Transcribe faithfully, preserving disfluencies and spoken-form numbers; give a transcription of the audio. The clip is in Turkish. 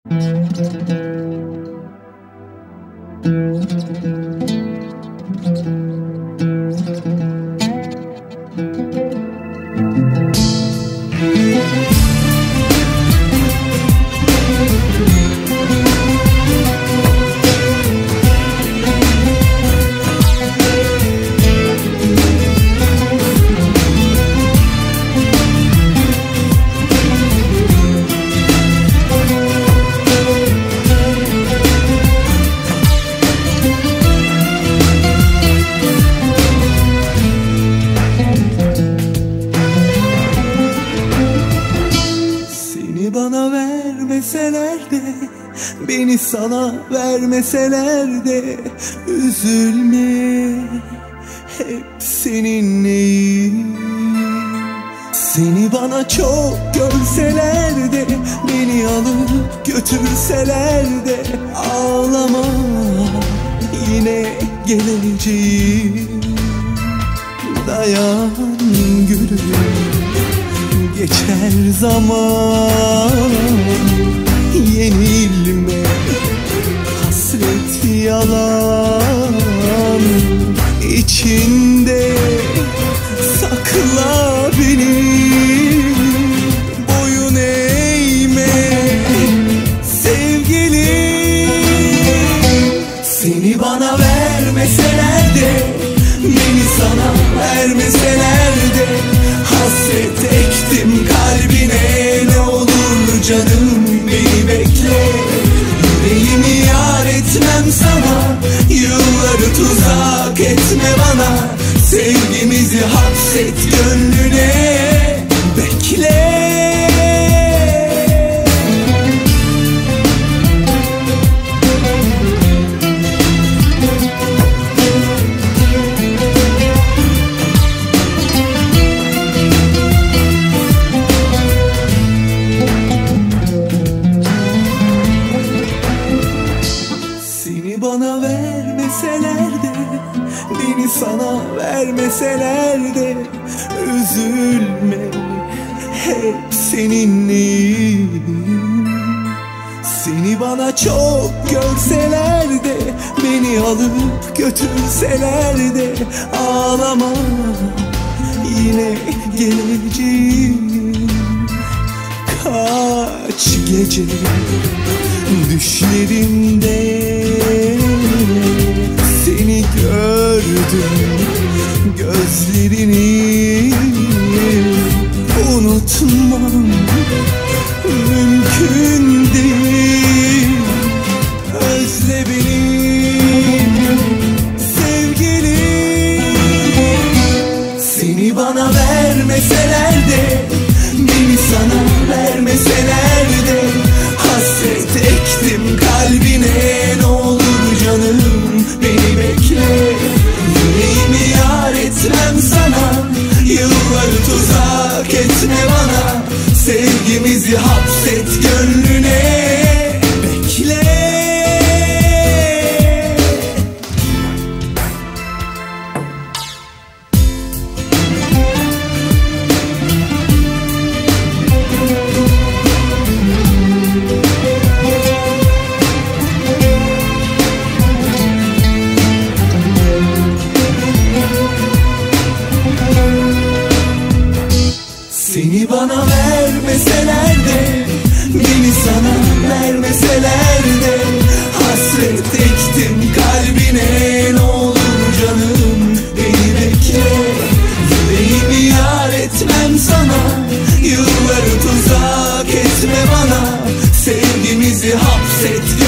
Bana vermeseler de, beni sana vermeseler de üzülme, hep seninleyim. Seni bana çok görseler de, beni alıp götürseler de ağlama, yine geleceğim. Dayan gülüm, geçer zaman, yenilme, hasret yalan, içinde sakla beni, boyun eğme sevgilim. Seni bana vermeseler de, beni sana vermeseler de hasret ektim kalbine, ne olur canım beni bekle. Yüreğimi yar etmem sana, yılları tuzak etme bana. Sevgimizi hapset gönlüne, bekle. Bana vermeseler de, beni sana vermeseler de üzülme, hep seninleyim. Seni bana çok görseler de, beni alıp götürseler de ağlama, yine geleceğim. Kaç gece düşlerimde seni gördüm, gözlerini unutmam mümkün değil. Özle beni sevgilim. Seni bana vermeseler de, beni sana vermeseler de hasret ektim kalbine, ne olur canım beni bekle. Yüreğimi yar etmem sana, yılları tuzak etme bana. Sevgimizi hapset gönlüne, bekle. Seni bana vermeseler de, beni sana vermeseler de hasret ektim kalbine, ne olur canım beni bekle. Yüreğimi yar etmem sana, yılları tuzak etme bana. Sevgimizi hapset